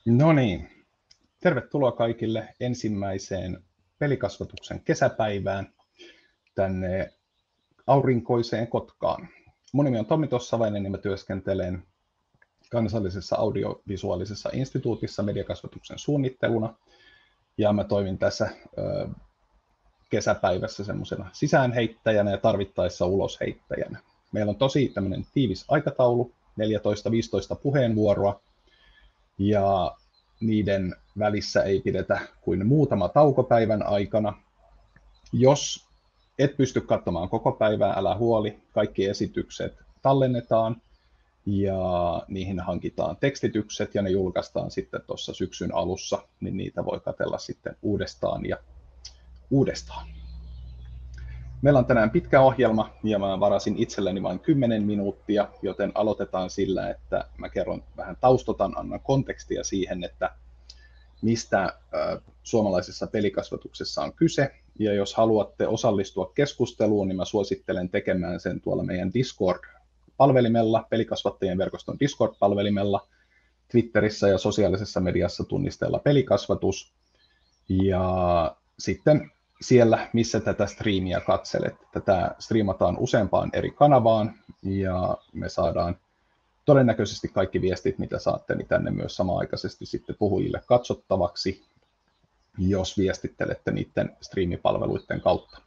No niin, tervetuloa kaikille ensimmäiseen pelikasvatuksen kesäpäivään tänne aurinkoiseen Kotkaan. Mun nimi on Tommi Tossavainen ja mä työskentelen kansallisessa audiovisuaalisessa instituutissa mediakasvatuksen suunnitteluna. Ja mä toimin tässä kesäpäivässä semmoisena sisäänheittäjänä ja tarvittaessa ulosheittäjänä. Meillä on tosi tämmöinen tiivis aikataulu, 14-15 puheenvuoroa. Ja niiden välissä ei pidetä kuin muutama taukopäivän aikana. Jos et pysty katsomaan koko päivää, älä huoli. Kaikki esitykset tallennetaan ja niihin hankitaan tekstitykset ja ne julkaistaan sitten tuossa syksyn alussa, niin niitä voi katsella sitten uudestaan ja uudestaan. Meillä on tänään pitkä ohjelma ja mä varasin itselleni vain 10 minuuttia, joten aloitetaan sillä, että mä kerron vähän taustotan, annan kontekstia siihen, että mistä suomalaisessa pelikasvatuksessa on kyse. Ja jos haluatte osallistua keskusteluun, niin mä suosittelen tekemään sen tuolla meidän Discord-palvelimella, pelikasvattajien verkoston Discord-palvelimella, Twitterissä ja sosiaalisessa mediassa tunnisteella pelikasvatus. Ja sitten siellä, missä tätä striimiä katselet. Tätä striimataan useampaan eri kanavaan ja me saadaan todennäköisesti kaikki viestit, mitä saatte, niin tänne myös samanaikaisesti sitten puhujille katsottavaksi, jos viestittelette niiden striimipalveluiden kautta.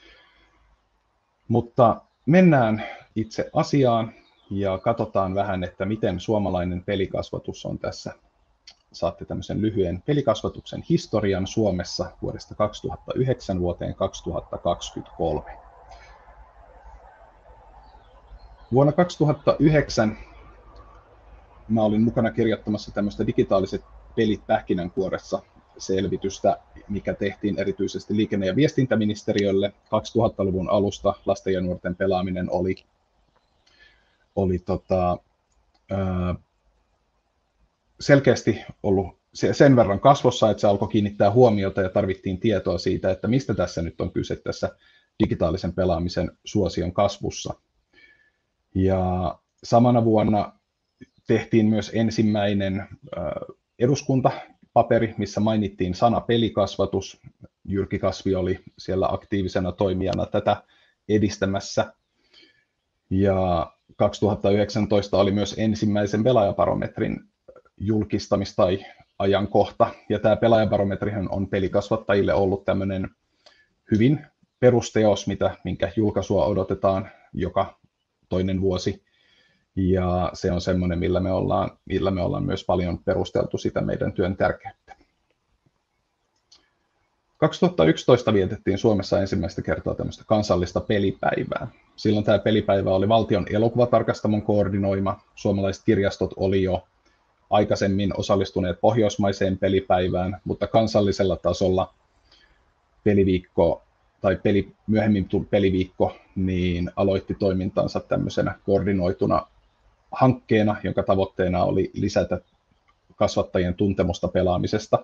Mutta mennään itse asiaan ja katsotaan vähän, että miten suomalainen pelikasvatus on tässä. Saatte tämmöisen lyhyen pelikasvatuksen historian Suomessa vuodesta 2009 vuoteen 2023. Vuonna 2009 mä olin mukana kirjoittamassa tämmöistä digitaaliset pelit pähkinänkuoressa selvitystä, mikä tehtiin erityisesti liikenne- ja viestintäministeriölle. 2000-luvun alusta lasten ja nuorten pelaaminen oli selkeästi ollut sen verran kasvossa, että se alkoi kiinnittää huomiota ja tarvittiin tietoa siitä, että mistä tässä nyt on kyse tässä digitaalisen pelaamisen suosion kasvussa. Ja samana vuonna tehtiin myös ensimmäinen eduskuntapaperi, missä mainittiin sana pelikasvatus. Jyrki Kasvi oli siellä aktiivisena toimijana tätä edistämässä. Ja 2019 oli myös ensimmäisen pelaajabarometrin julkistamis- tai ajankohta. Ja tämä pelaajabarometrihan on pelikasvattajille ollut tämmöinen hyvin perusteos, minkä julkaisua odotetaan joka toinen vuosi. Ja se on semmoinen, millä me ollaan myös paljon perusteltu sitä meidän työn tärkeyttä. 2011 vietettiin Suomessa ensimmäistä kertaa tämmöistä kansallista pelipäivää. Silloin tämä pelipäivä oli valtion elokuvatarkastamon koordinoima. Suomalaiset kirjastot oli jo aikaisemmin osallistuneet pohjoismaiseen pelipäivään, mutta kansallisella tasolla peliviikko tai myöhemmin peliviikko niin aloitti toimintansa tämmöisenä koordinoituna hankkeena, jonka tavoitteena oli lisätä kasvattajien tuntemusta pelaamisesta.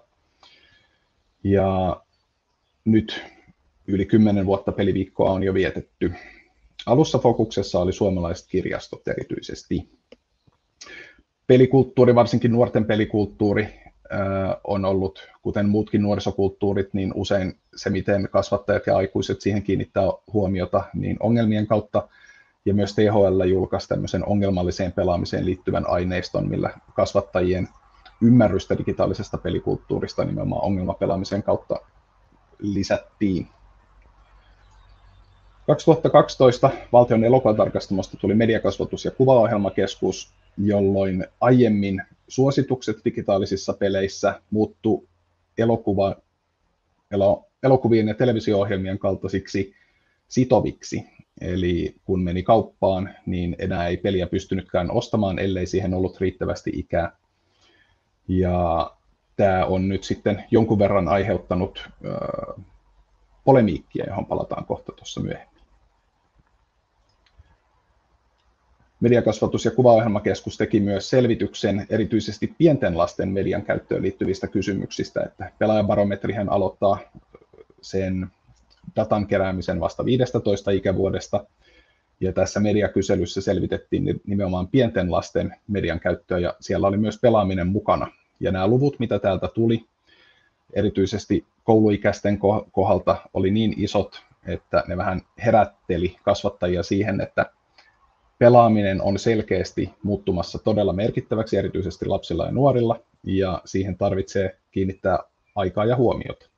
Ja nyt yli 10 vuotta peliviikkoa on jo vietetty. Alussa fokuksessa oli suomalaiset kirjastot erityisesti. Pelikulttuuri, varsinkin nuorten pelikulttuuri, on ollut, kuten muutkin nuorisokulttuurit, niin usein se, miten kasvattajat ja aikuiset siihen kiinnittää huomiota, niin ongelmien kautta. Ja myös THL julkaisi tämmöisen ongelmalliseen pelaamiseen liittyvän aineiston, millä kasvattajien ymmärrystä digitaalisesta pelikulttuurista nimenomaan ongelmapelaamisen kautta lisättiin. 2012 valtion elokuvatarkastamosta tuli mediakasvatus- ja kuvaohjelmakeskus, jolloin aiemmin suositukset digitaalisissa peleissä muuttu elokuvien ja televisio-ohjelmien kaltaisiksi sitoviksi. Eli kun meni kauppaan, niin enää ei peliä pystynytkään ostamaan, ellei siihen ollut riittävästi ikää. Ja tämä on nyt sitten jonkun verran aiheuttanut polemiikkia, johon palataan kohta tuossa myöhemmin. Mediakasvatus- ja kuvaohjelmakeskus teki myös selvityksen erityisesti pienten lasten median käyttöön liittyvistä kysymyksistä, että pelaajabarometrihän aloittaa sen datan keräämisen vasta 15 ikävuodesta, ja tässä mediakyselyssä selvitettiin nimenomaan pienten lasten median käyttöä, ja siellä oli myös pelaaminen mukana. Ja nämä luvut, mitä täältä tuli, erityisesti kouluikäisten kohdalta oli niin isot, että ne vähän herätteli kasvattajia siihen, että pelaaminen on selkeästi muuttumassa todella merkittäväksi, erityisesti lapsilla ja nuorilla, ja siihen tarvitsee kiinnittää aikaa ja huomiota.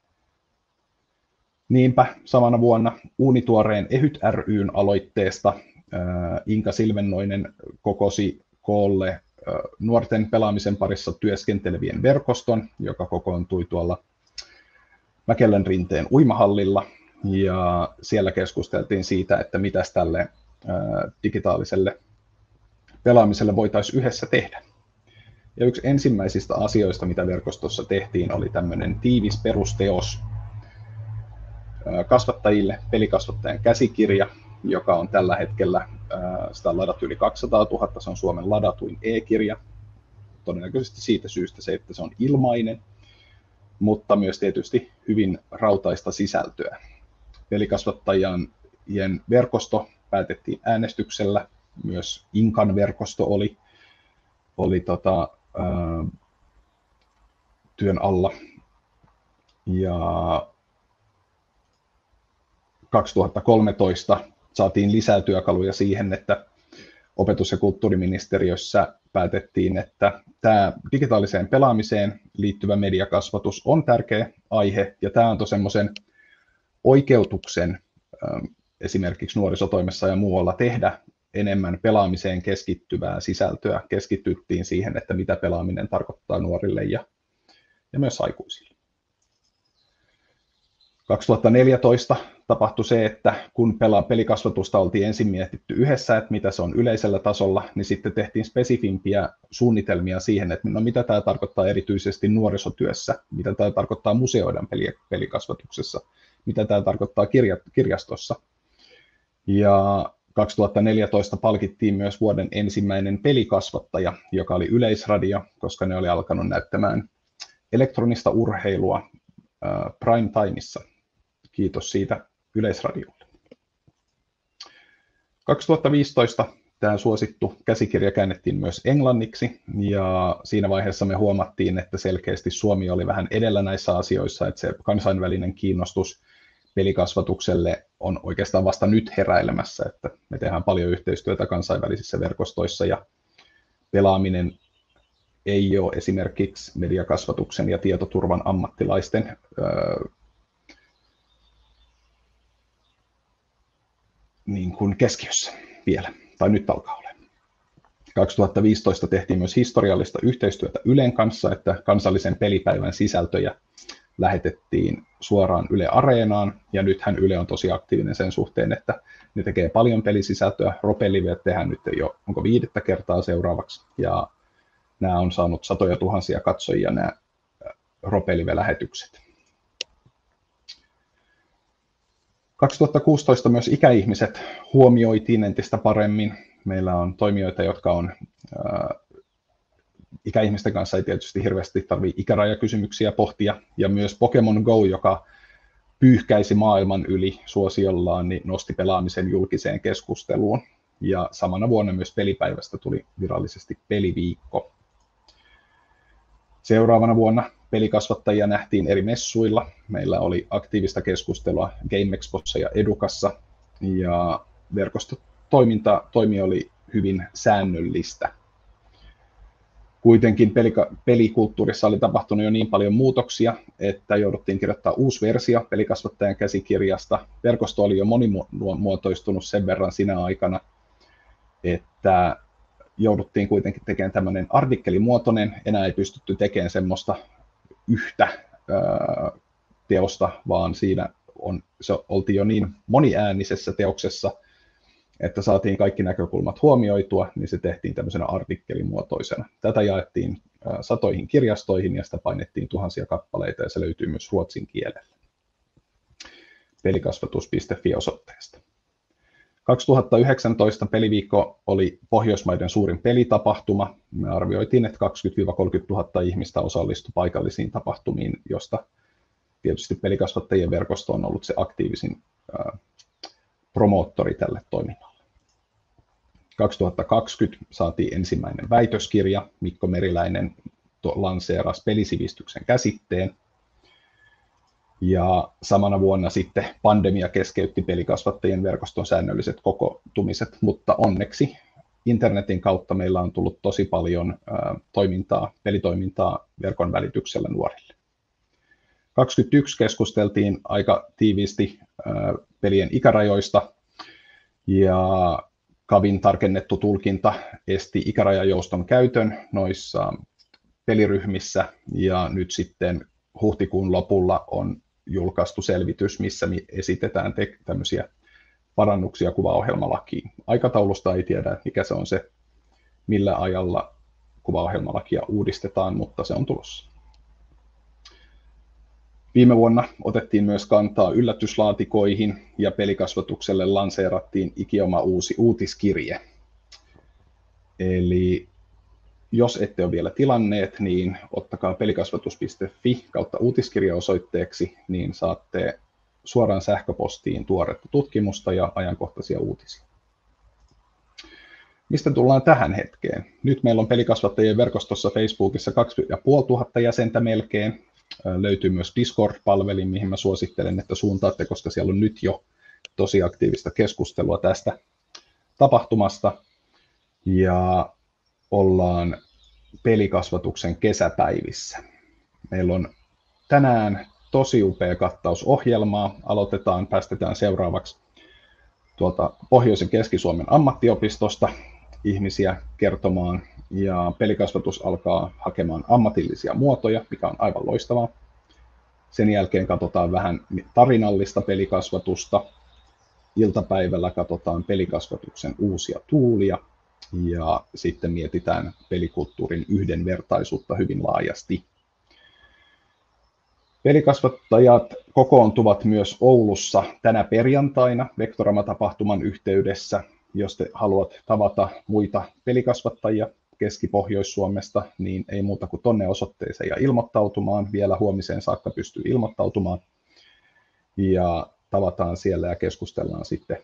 Niinpä samana vuonna uunituoreen EHYT ry:n aloitteesta Inka Silvennoinen kokosi koolle nuorten pelaamisen parissa työskentelevien verkoston, joka kokoontui tuolla Mäkelänrinteen uimahallilla, ja siellä keskusteltiin siitä, että mitäs tälle digitaaliselle pelaamiselle voitaisiin yhdessä tehdä. Ja yksi ensimmäisistä asioista, mitä verkostossa tehtiin, oli tämmöinen tiivis perusteos kasvattajille, pelikasvattajan käsikirja, joka on tällä hetkellä, sitä on ladattu yli 200 000, se on Suomen ladatuin e-kirja, todennäköisesti siitä syystä se, että se on ilmainen, mutta myös tietysti hyvin rautaista sisältöä. Pelikasvattajien verkosto päätettiin äänestyksellä, myös Inkan verkosto oli työn alla. Ja 2013 saatiin lisää työkaluja siihen, että opetus- ja kulttuuriministeriössä päätettiin, että tämä digitaaliseen pelaamiseen liittyvä mediakasvatus on tärkeä aihe, ja tämä antoi semmoisen oikeutuksen esimerkiksi nuorisotoimessa ja muualla tehdä enemmän pelaamiseen keskittyvää sisältöä. Keskityttiin siihen, että mitä pelaaminen tarkoittaa nuorille ja myös aikuisille. 2014 tapahtui se, että kun pelikasvatusta oltiin ensin mietitty yhdessä, että mitä se on yleisellä tasolla, niin sitten tehtiin spesifimpiä suunnitelmia siihen, että no mitä tämä tarkoittaa erityisesti nuorisotyössä, mitä tämä tarkoittaa museoiden pelikasvatuksessa, mitä tämä tarkoittaa kirjastossa. Ja 2014 palkittiin myös vuoden ensimmäinen pelikasvattaja, joka oli Yleisradio, koska ne oli alkanut näyttämään elektronista urheilua prime timeissa. Kiitos siitä Yleisradiolle. 2015 tämä suosittu käsikirja käännettiin myös englanniksi, ja siinä vaiheessa me huomattiin, että selkeästi Suomi oli vähän edellä näissä asioissa, että se kansainvälinen kiinnostus pelikasvatukselle on oikeastaan vasta nyt heräilemässä, että me tehdään paljon yhteistyötä kansainvälisissä verkostoissa, ja pelaaminen ei ole esimerkiksi mediakasvatuksen ja tietoturvan ammattilaisten niin kuin keskiössä vielä, tai nyt alkaa olla. 2015 tehtiin myös historiallista yhteistyötä Ylen kanssa, että kansallisen pelipäivän sisältöjä lähetettiin suoraan Yle Areenaan, ja nythän Yle on tosi aktiivinen sen suhteen, että ne tekee paljon pelisisältöä. Ropeliveet tehdään nyt jo, onko 5. kertaa seuraavaksi, ja nämä on saanut satoja tuhansia katsojia, nämä Ropelive-lähetykset. 2016 myös ikäihmiset huomioitiin entistä paremmin. Meillä on toimijoita, jotka on ikäihmisten kanssa ei tietysti hirveästi tarvitse ikärajakysymyksiä pohtia, ja myös Pokemon Go, joka pyyhkäisi maailman yli suosiollaan, niin nosti pelaamisen julkiseen keskusteluun. Ja samana vuonna myös pelipäivästä tuli virallisesti peliviikko. Seuraavana vuonna pelikasvattajia nähtiin eri messuilla. Meillä oli aktiivista keskustelua Game Expossa ja Edukassa, ja verkostotoiminta oli hyvin säännöllistä. Kuitenkin pelikulttuurissa oli tapahtunut jo niin paljon muutoksia, että jouduttiin kirjoittaa uusi versio pelikasvattajan käsikirjasta. Verkosto oli jo monimuotoistunut sen verran sinä aikana, että jouduttiin kuitenkin tekemään tämmöinen artikkelimuotoinen. Enää ei pystytty tekemään semmoista yhtä teosta, vaan siinä oltiin jo niin moniäänisessä teoksessa, että saatiin kaikki näkökulmat huomioitua, niin se tehtiin tämmöisenä artikkelimuotoisena. Tätä jaettiin satoihin kirjastoihin ja sitä painettiin tuhansia kappaleita, ja se löytyy myös ruotsin kielellä pelikasvatus.fi-osoitteesta. 2019 peliviikko oli Pohjoismaiden suurin pelitapahtuma. Me arvioitiin, että 20 000–30 000 ihmistä osallistui paikallisiin tapahtumiin, josta tietysti pelikasvattajien verkosto on ollut se aktiivisin promoottori tälle toiminnalle. 2020 saatiin ensimmäinen väitöskirja. Mikko Meriläinen lanseerasi pelisivistyksen käsitteen. Ja samana vuonna sitten pandemia keskeytti pelikasvattajien verkoston säännölliset kokoontumiset, mutta onneksi internetin kautta meillä on tullut tosi paljon pelitoimintaa verkon välityksellä nuorille. 2021 keskusteltiin aika tiiviisti pelien ikärajoista ja KaVin tarkennettu tulkinta esti ikärajajouston käytön noissa peliryhmissä ja nyt sitten huhtikuun lopulla on julkaistu selvitys, missä esitetään tämmöisiä parannuksia kuvaohjelmalakiin. Aikataulusta ei tiedä, mikä se on se, millä ajalla kuvaohjelmalakia uudistetaan, mutta se on tulossa. Viime vuonna otettiin myös kantaa yllätyslaatikoihin ja pelikasvatukselle lanseerattiin ikioma uusi uutiskirje. Eli jos ette ole vielä tilanneet, niin ottakaa pelikasvatus.fi kautta uutiskirja-osoitteeksi, niin saatte suoraan sähköpostiin tuoretta tutkimusta ja ajankohtaisia uutisia. Mistä tullaan tähän hetkeen? Nyt meillä on pelikasvattajien verkostossa Facebookissa 2500 jäsentä melkein. Löytyy myös Discord-palvelin, mihin mä suosittelen, että suuntaatte, koska siellä on nyt jo tosi aktiivista keskustelua tästä tapahtumasta. Ja ollaan pelikasvatuksen kesäpäivissä. Meillä on tänään tosi upea kattaus ohjelmaa. Päästetään seuraavaksi tuolta Pohjoisen Keski-Suomen ammattiopistosta ihmisiä kertomaan. Ja pelikasvatus alkaa hakemaan ammatillisia muotoja, mikä on aivan loistavaa. Sen jälkeen katsotaan vähän tarinallista pelikasvatusta. Iltapäivällä katsotaan pelikasvatuksen uusia tuulia. Ja sitten mietitään pelikulttuurin yhdenvertaisuutta hyvin laajasti. Pelikasvattajat kokoontuvat myös Oulussa tänä perjantaina Vectorama-tapahtuman yhteydessä. Jos te haluat tavata muita pelikasvattajia Keski-Pohjois-Suomesta, niin ei muuta kuin tonne osoitteeseen ja ilmoittautumaan. Vielä huomiseen saakka pystyy ilmoittautumaan. Ja tavataan siellä ja keskustellaan sitten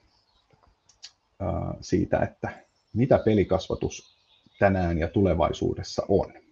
siitä, että mitä pelikasvatus tänään ja tulevaisuudessa on.